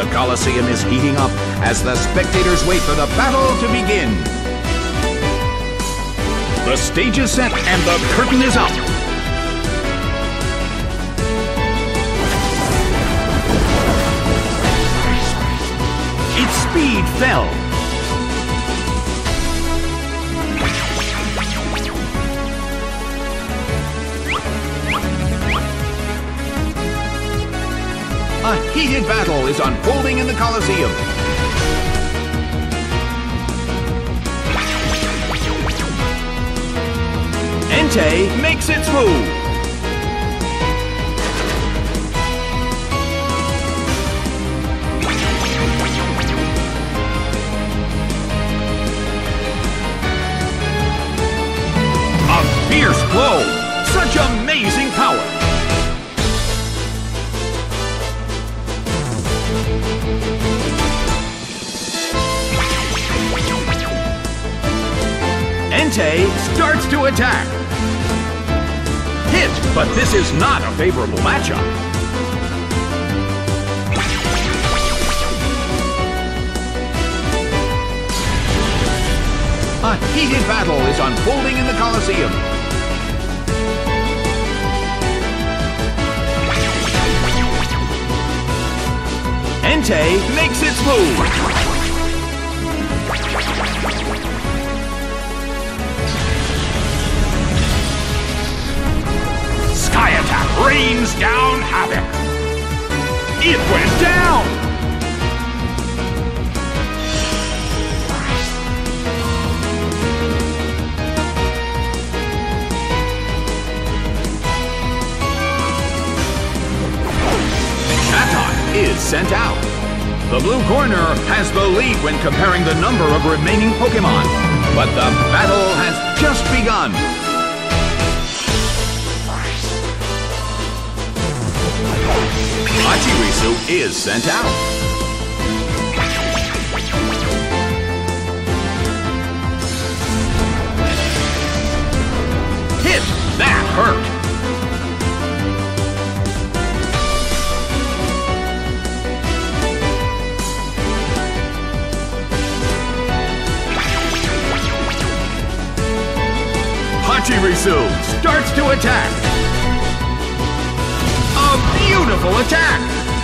Colosseum is heating up as the spectators wait for the battle to begin. The stage is set and the curtain is up. Its speed fell. A heated battle is unfolding in the Colosseum. Entei makes its move. A fierce blow! Such amazing power! Entei starts to attack. Hit, but this is not a favorable matchup. A heated battle is unfolding in the Colosseum. Entei makes its move. Sky Attack rains down havoc. It went down! Chatot is sent out. The blue corner has the lead when comparing the number of remaining Pokémon. But the battle has just begun. Pachirisu is sent out. Hit! That hurt! Pachirisu starts to attack. A beautiful attack!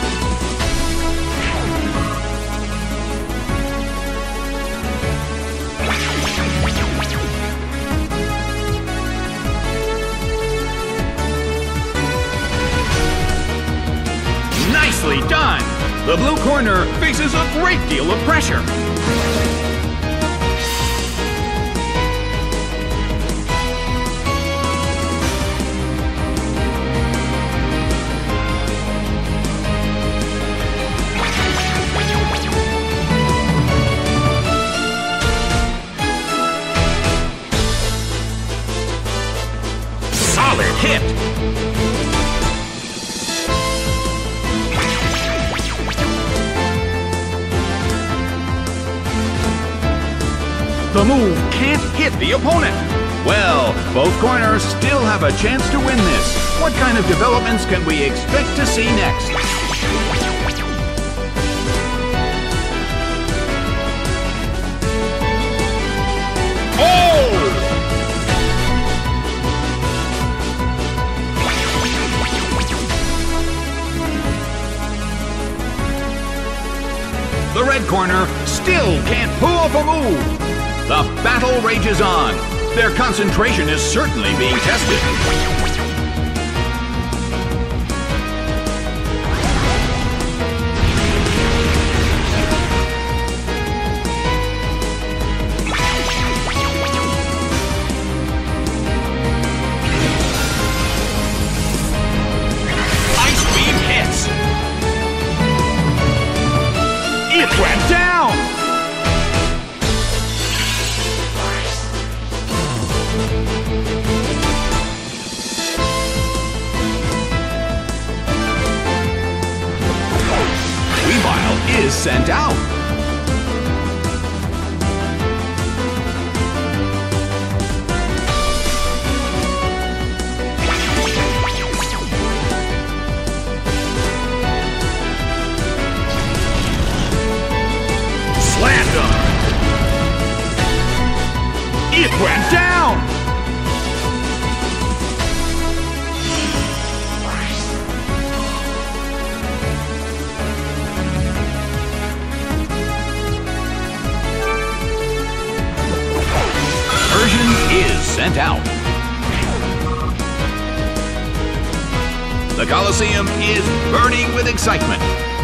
Nicely done! The blue corner faces a great deal of pressure. Solid hit! The move can't hit the opponent. Well, both corners still have a chance to win this. What kind of developments can we expect to see next? Oh! The red corner still can't pull off a move. The battle rages on. Their concentration is certainly being tested. Ice beam hits. It went down. Weavile is sent out. sent out. The Coliseum is burning with excitement.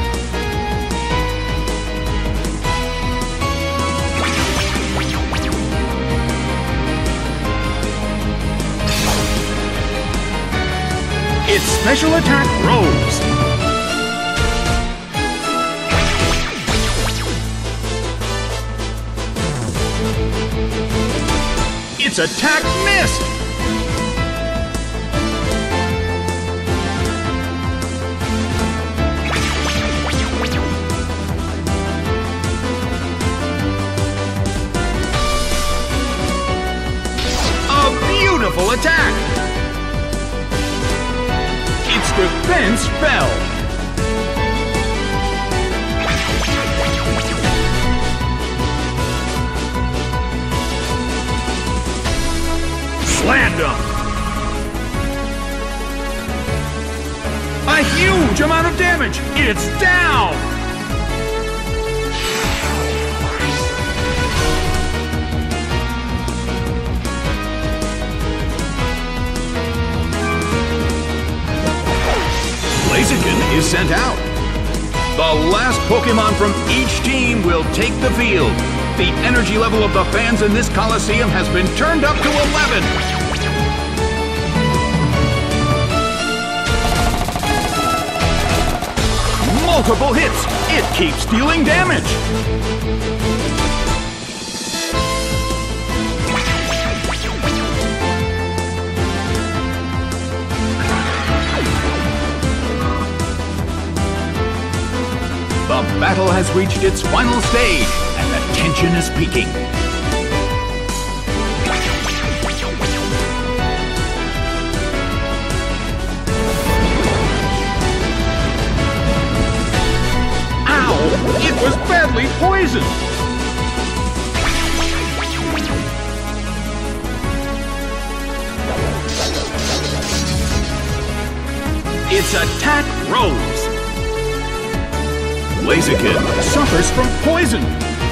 Its special attack rose. Its attack missed. A beautiful attack. Its defense fell. Slammed him. A huge amount of damage. It's down. Blaziken is sent out. The last Pokemon from each team will take the field. The energy level of the fans in this Coliseum has been turned up to 11. Multiple hits. It keeps dealing damage. The battle has reached its final stage, and the tension is peaking. Ow! It was badly poisoned! Its attack rose. Blaziken suffers from poison.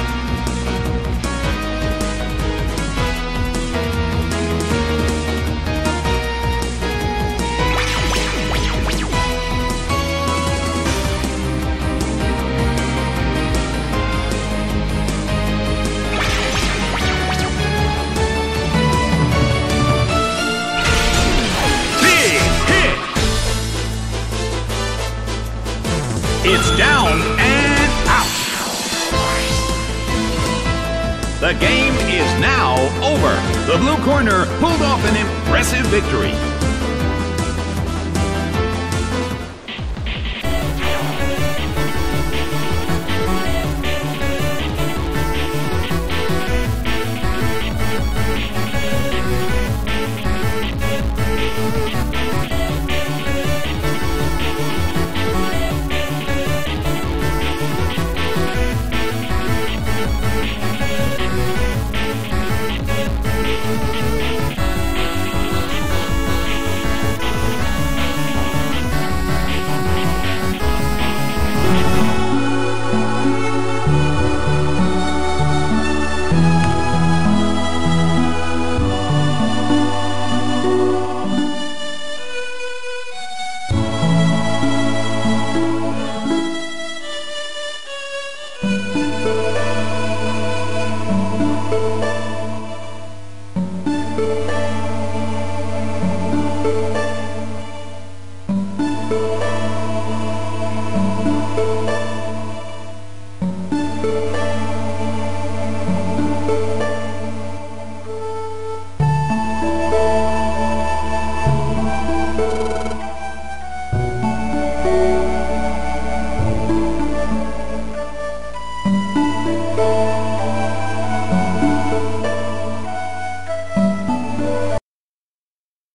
Big hit! It's down and out. The game is now over. The blue corner pulled off an impressive victory.